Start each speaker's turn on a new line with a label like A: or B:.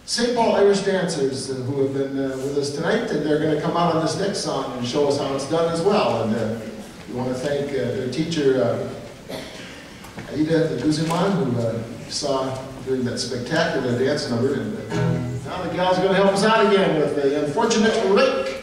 A: St. Paul Irish dancers who have been with us tonight, and they're going to come out on this next song and show us how it's done as well. And we want to thank their teacher, Aida Guzman, who saw doing that spectacular dance number. And now the gals are going to help us out again with the Unfortunate Rake.